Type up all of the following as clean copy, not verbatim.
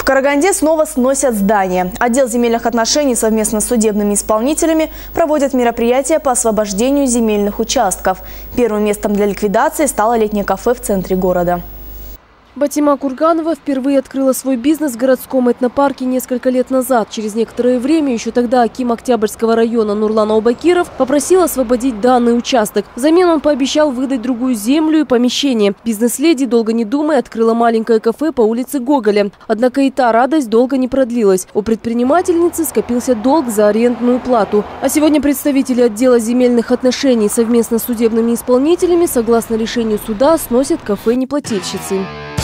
Караганде снова сносят здания. Отдел земельных отношений совместно с судебными исполнителями проводит мероприятия по освобождению земельных участков. Первым местом для ликвидации стало летнее кафе в центре города. Батима Курганова впервые открыла свой бизнес в городском этнопарке несколько лет назад. Через некоторое время, еще тогда аким Октябрьского района Нурлан Аубакиров попросил освободить данный участок. Взамен он пообещал выдать другую землю и помещение. Бизнес-леди, долго не думая, открыла маленькое кафе по улице Гоголя. Однако и та радость долго не продлилась. У предпринимательницы скопился долг за арендную плату. А сегодня представители отдела земельных отношений совместно с судебными исполнителями, согласно решению суда, сносят кафе неплательщицы.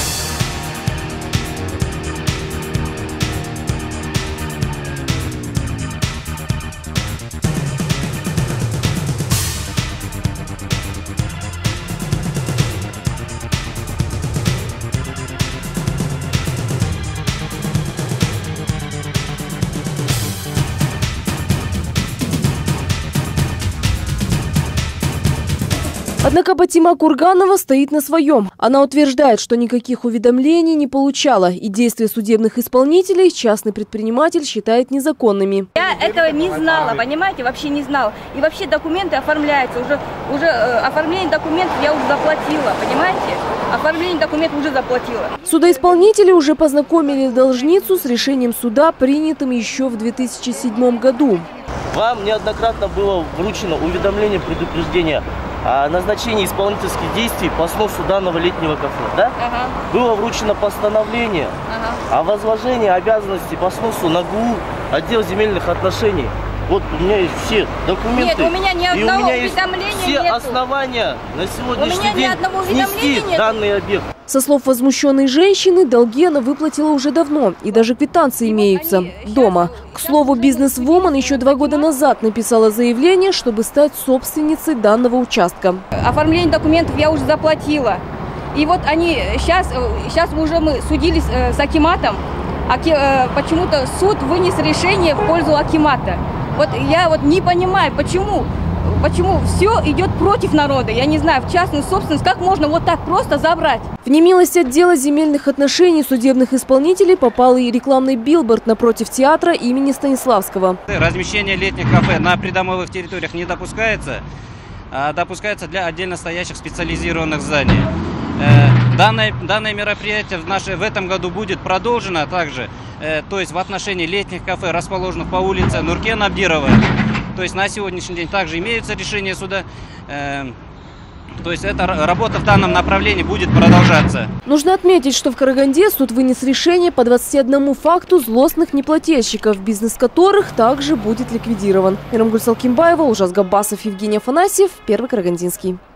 Однако Батима Курганова стоит на своем. Она утверждает, что никаких уведомлений не получала. И действия судебных исполнителей частный предприниматель считает незаконными. Я этого не знала, понимаете, вообще не знала. И вообще документы оформляются. Уже оформление документов я уже заплатила, понимаете? Оформление документов уже заплатила. Судоисполнители уже познакомили должницу с решением суда, принятым еще в 2007 году. Вам неоднократно было вручено уведомление предупреждения о назначении исполнительских действий по сносу данного летнего кафе, да? Ага. Было вручено постановление о возложении обязанностей по сносу на ГУ, отдел земельных отношений. Вот у меня есть все документы. Нет, у меня ни одного уведомления все нету. Основания на сегодняшний день снести снести данный объект. Со слов возмущенной женщины, долги она выплатила уже давно. И даже квитанции имеются дома. К слову, бизнес-вумен еще 2 года назад написала заявление, чтобы стать собственницей данного участка. Оформление документов я уже заплатила. И вот они сейчас уже мы судились с акиматом. Почему-то суд вынес решение в пользу акимата. Вот я не понимаю, почему все идет против народа. Я не знаю, в частную собственность, как можно вот так просто забрать? В немилость отдела земельных отношений судебных исполнителей попал и рекламный билборд напротив театра имени Станиславского. Размещение летних кафе на придомовых территориях не допускается, а допускается для отдельно стоящих специализированных зданий. Данное мероприятие в этом году будет продолжено также, то есть в отношении летних кафе, расположенных по улице Нуркен Абдирова. То есть на сегодняшний день также имеются решения суда. То есть эта работа в данном направлении будет продолжаться. Нужно отметить, что в Караганде суд вынес решение по 21 факту злостных неплательщиков, бизнес которых также будет ликвидирован. Ирамгуль Салкимбаева, Ужас Габбасов, Евгений Афанасьев, Первый Карагандинский.